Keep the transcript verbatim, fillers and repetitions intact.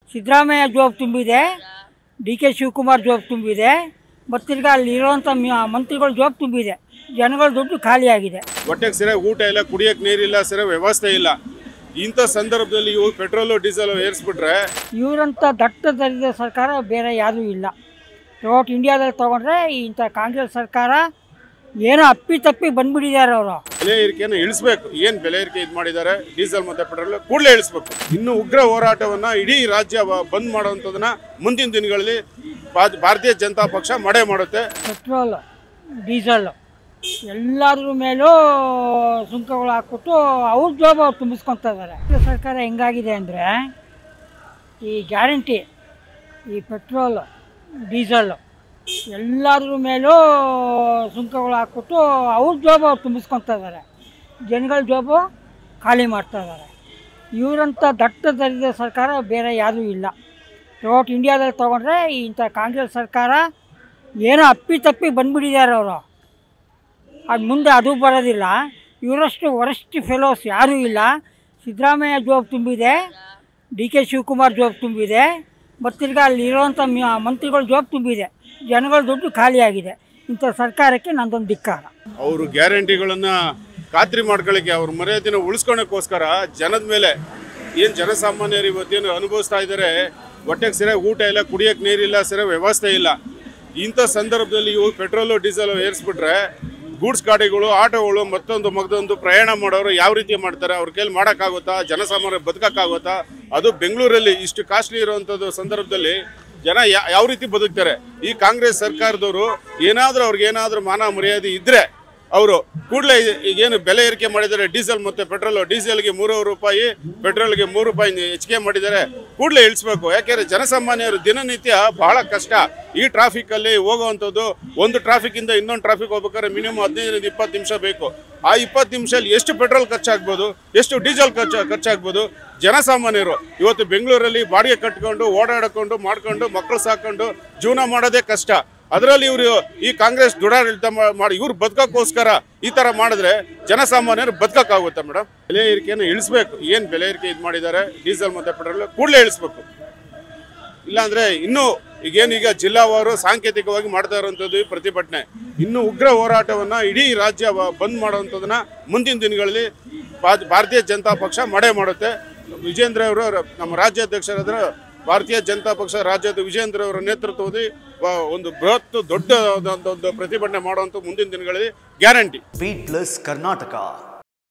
ಸಿದ್ದರಾಮಯ್ಯ ಜೋಬ್ ತುಂಬಿದೆ, D K Shivakumar ಜೋಬ್ ತುಂಬಿದೆ, ಮತ್ತಿರ್ಗ ಅಲ್ಲಿರುವಂಥ ಮಂತ್ರಿಗಳ ಜೋಬ್ ತುಂಬಿದೆ. ಜನಗಳ ದುಡ್ಡು ಖಾಲಿಯಾಗಿದೆ. ಹೊಟ್ಟೆಗೆ ಸರಿಯಾಗಿ ಊಟ ಇಲ್ಲ, ಕುಡಿಯೋಕ್ಕೆ ನೀರಿಲ್ಲ, ಸರಿಯಾಗಿ ವ್ಯವಸ್ಥೆ ಇಲ್ಲ. ಇಂಥ ಸಂದರ್ಭದಲ್ಲಿ ಇವು ಪೆಟ್ರೋಲು ಡೀಸೆಲ್ ಏರಿಸ್ಬಿಟ್ರೆ ಇವರಂಥ ದಟ್ಟ ದರಿದ್ರ ಸರ್ಕಾರ ಬೇರೆ ಯಾವುದೂ ಇಲ್ಲ. ಥ್ರೂಔಟ್ ಇಂಡಿಯಾದಲ್ಲಿ ತೊಗೊಂಡ್ರೆ ಇಂಥ ಕಾಂಗ್ರೆಸ್ ಸರ್ಕಾರ ಏನೋ ಅಪ್ಪಿ ತಪ್ಪಿ ಬಂದ್ಬಿಟ್ಟಿದ್ದಾರೆ. ಅವರು ಬೆಲೆ ಏರಿಕೆಯನ್ನು ಇಳಿಸ್ಬೇಕು. ಏನು ಬೆಲೆ ಏರಿಕೆ ಇದು ಮಾಡಿದ್ದಾರೆ ಡೀಸೆಲ್ ಮತ್ತು ಪೆಟ್ರೋಲ್ ಕೂಡಲೇ ಇಳಿಸ್ಬೇಕು. ಇನ್ನು ಉಗ್ರ ಹೋರಾಟವನ್ನು ಇಡೀ ರಾಜ್ಯ ಬಂದ್ ಮಾಡುವಂಥದ್ದನ್ನ ಮುಂದಿನ ದಿನಗಳಲ್ಲಿ ಭಾರತೀಯ ಜನತಾ ಪಕ್ಷ ಮಾಡೇ ಮಾಡುತ್ತೆ. ಪೆಟ್ರೋಲ್ ಡೀಸೆಲ್ ಎಲ್ಲಾದ್ರ ಮೇಲೂ ಸುಂಕಗಳು ಹಾಕ್ಬಿಟ್ಟು ಅವ್ರ ಜೋಬ್ ಅವ್ರು ತುಂಬಿಸ್ಕೊತಾ ಇದ್ದಾರೆ. ಸರ್ಕಾರ ಹೆಂಗಾಗಿದೆ ಅಂದರೆ ಈ ಗ್ಯಾರಂಟಿ, ಈ ಪೆಟ್ರೋಲ್ ಡೀಸೆಲ್ ಎಲ್ಲಾದ್ರ ಮೇಲೂ ಸುಂಕಗಳು ಹಾಕ್ಬಿಟ್ಟು ಅವ್ರ ಜೋಬ್ ಅವ್ರು ತುಂಬಿಸ್ಕೊತಾ ಇದ್ದಾರೆ. ಜನಗಳ ಜೋಬು ಖಾಲಿ ಮಾಡ್ತಾ ಇದ್ದಾರೆ. ಇವರಂಥ ದಟ್ಟ ದರಿದ್ರ ಸರ್ಕಾರ ಬೇರೆ ಯಾವುದೂ ಇಲ್ಲ. ಥ್ರೂಔಟ್ ಇಂಡಿಯಾದಲ್ಲಿ ತೊಗೊಂಡ್ರೆ ಇಂಥ ಕಾಂಗ್ರೆಸ್ ಸರ್ಕಾರ ಏನೋ ಅಪ್ಪಿ ತಪ್ಪಿ ಬಂದ್ಬಿಟ್ಟಿದ್ದಾರೆ. ಅವರು ಅದು ಮುಂದೆ ಅದು ಬರೋದಿಲ್ಲ. ಇವರಷ್ಟು ವರಸ್ಟ್ ಫೆಲೋಸ್ ಯಾರೂ ಇಲ್ಲ. ಸಿದ್ದರಾಮಯ್ಯ ಜೋಬ್ ತುಂಬಿದೆ, ಡಿ ಕೆ ಶಿವಕುಮಾರ್ ಜೋಬ್ ತುಂಬಿದೆ, ಮತ್ತಿರ್ಗ ಅಲ್ಲಿರುವಂಥ ಮಂತ್ರಿಗಳ ಜೋಬ್ ತುಂಬಿದೆ. ಜನಗಳ ದುಡ್ಡು ಖಾಲಿಯಾಗಿದೆ. ಇಂಥ ಸರ್ಕಾರಕ್ಕೆ ನಂದೊಂದು ಧಿಕ್ಕಾರ. ಅವರು ಗ್ಯಾರಂಟಿಗಳನ್ನು ಖಾತ್ರಿ ಮಾಡ್ಕೊಳ್ಳಿಕ್ಕೆ, ಅವ್ರ ಮರ್ಯಾದೆನ ಉಳಿಸ್ಕೊಳ್ಳೋಕ್ಕೋಸ್ಕರ ಜನದ ಮೇಲೆ ಏನು ಜನಸಾಮಾನ್ಯರು ಇವತ್ತೇನು ಅನುಭವಿಸ್ತಾ ಇದ್ದಾರೆ, ಹೊಟ್ಟೆಗೆ ಸರಿಯಾಗಿ ಊಟ ಇಲ್ಲ, ಕುಡಿಯೋಕ್ಕೆ ನೀರಿಲ್ಲ, ಸರಿಯಾಗಿ ವ್ಯವಸ್ಥೆ ಇಲ್ಲ. ಇಂಥ ಸಂದರ್ಭದಲ್ಲಿ ಇವು ಪೆಟ್ರೋಲು ಡೀಸೆಲ್ ಏರಿಸ್ಬಿಟ್ರೆ ಗೂಡ್ಸ್ ಗಾಡಿಗಳು, ಆಟೋಗಳು, ಮತ್ತೊಂದು ಮಗದೊಂದು ಪ್ರಯಾಣ ಮಾಡೋರು ಯಾವ ರೀತಿ ಮಾಡ್ತಾರೆ? ಅವ್ರ ಕೈಲಿ ಮಾಡೋಕ್ಕಾಗುತ್ತಾ? ಜನಸಾಮಾನ್ಯರು ಬದುಕೋಕ್ಕಾಗುತ್ತಾ? ಅದು ಬೆಂಗಳೂರಲ್ಲಿ ಇಷ್ಟು ಕಾಸ್ಟ್ಲಿ ಇರುವಂಥದ್ದು ಸಂದರ್ಭದಲ್ಲಿ ಜನ ಯಾವ ರೀತಿ ಬದುಕ್ತಾರೆ? ಈ ಕಾಂಗ್ರೆಸ್ ಸರ್ಕಾರದವರು ಏನಾದರೂ ಅವ್ರಿಗೇನಾದರೂ ಮಾನ ಮರ್ಯಾದೆ ಇದ್ದರೆ ಅವರು ಕೂಡಲೇ ಈಗೇನು ಬೆಲೆ ಏರಿಕೆ ಮಾಡಿದ್ದಾರೆ ಡೀಸೆಲ್ ಮತ್ತು ಪೆಟ್ರೋಲು, ಡೀಸೆಲ್ಗೆ ಮೂರು ರೂಪಾಯಿ, ಪೆಟ್ರೋಲ್ಗೆ ಮೂರು ರೂಪಾಯಿ ಹೆಚ್ಚಿಗೆ ಮಾಡಿದ್ದಾರೆ, ಕೂಡಲೇ ಇಳಿಸ್ಬೇಕು. ಯಾಕೆಂದರೆ ಜನಸಾಮಾನ್ಯರು ದಿನನಿತ್ಯ ಬಹಳ ಕಷ್ಟ. ಈ ಟ್ರಾಫಿಕಲ್ಲಿ ಹೋಗುವಂಥದ್ದು, ಒಂದು ಟ್ರಾಫಿಕ್ಕಿಂದ ಇನ್ನೊಂದು ಟ್ರಾಫಿಕ್ ಹೋಗ್ಬೇಕಾದ್ರೆ ಮಿನಿಮಮ್ ಹದಿನೈದರಿಂದ ಇಪ್ಪತ್ತು ನಿಮಿಷ ಬೇಕು. ಆ ಇಪ್ಪತ್ತು ನಿಮಿಷದಲ್ಲಿ ಎಷ್ಟು ಪೆಟ್ರೋಲ್ ಖರ್ಚಾಗ್ಬೋದು, ಎಷ್ಟು ಡೀಸೆಲ್ ಖರ್ಚು ಖರ್ಚಾಗ್ಬೋದು? ಜನಸಾಮಾನ್ಯರು ಇವತ್ತು ಬೆಂಗಳೂರಲ್ಲಿ ಬಾಡಿಗೆ ಕಟ್ಕೊಂಡು ಓಡಾಡಿಕೊಂಡು ಮಾಡ್ಕೊಂಡು ಮಕ್ಕಳು ಸಾಕೊಂಡು ಜೀವನ ಮಾಡೋದೇ ಕಷ್ಟ. ಅದರಲ್ಲಿ ಇವರು ಈ ಕಾಂಗ್ರೆಸ್ ದುಡಾಡಳಿತ ಮಾಡಿ ಇವ್ರು ಬದುಕೋಕ್ಕೋಸ್ಕರ ಈ ಥರ ಮಾಡಿದ್ರೆ ಜನಸಾಮಾನ್ಯರು ಬದುಕೋಕ್ಕಾಗುತ್ತೆ ಮೇಡಮ್? ಬೆಲೆ ಏರಿಕೆಯನ್ನು ಇಳಿಸ್ಬೇಕು. ಏನು ಬೆಲೆ ಏರಿಕೆ ಇದು ಮಾಡಿದ್ದಾರೆ ಡೀಸೆಲ್ ಮತ್ತು ಪೆಟ್ರೋಲ್ ಕೂಡಲೇ ಇಳಿಸ್ಬೇಕು. ಇಲ್ಲಾಂದರೆ ಇನ್ನೂ ಈಗೇನೀಗ ಜಿಲ್ಲಾವಾರು ಸಾಂಕೇತಿಕವಾಗಿ ಮಾಡ್ತಾ ಇರುವಂಥದ್ದು ಈ ಪ್ರತಿಭಟನೆ, ಇನ್ನೂ ಉಗ್ರ ಹೋರಾಟವನ್ನು ಇಡೀ ರಾಜ್ಯ ಬಂದ್ ಮಾಡುವಂಥದ್ದನ್ನ ಮುಂದಿನ ದಿನಗಳಲ್ಲಿ ಭಾರತೀಯ ಜನತಾ ಪಕ್ಷ ಮಾಡೇ ಮಾಡುತ್ತೆ. ವಿಜೇಂದ್ರ ಅವರು ನಮ್ಮ ರಾಜ್ಯಾಧ್ಯಕ್ಷರಾದ ಭಾರತೀಯ ಜನತಾ ಪಕ್ಷ ರಾಜ್ಯದ ವಿಜೇಂದ್ರ ಅವರ ನೇತೃತ್ವದಲ್ಲಿ ಒಂದು ಬೃಹತ್ ದೊಡ್ಡ ಒಂದು ಪ್ರತಿಭಟನೆ ಮಾಡುವಂಥ ಮುಂದಿನ ದಿನಗಳಲ್ಲಿ ಗ್ಯಾರಂಟಿ. Speed plus Karnataka.